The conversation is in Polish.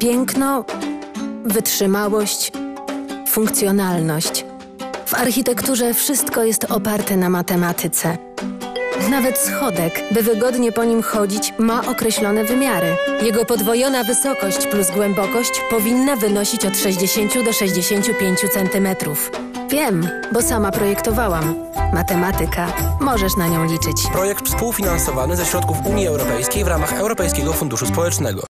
Piękno, wytrzymałość, funkcjonalność. W architekturze wszystko jest oparte na matematyce. Nawet schodek, by wygodnie po nim chodzić, ma określone wymiary. Jego podwojona wysokość plus głębokość powinna wynosić od 60 do 65 cm. Wiem, bo sama projektowałam. Matematyka. Możesz na nią liczyć. Projekt współfinansowany ze środków Unii Europejskiej w ramach Europejskiego Funduszu Społecznego.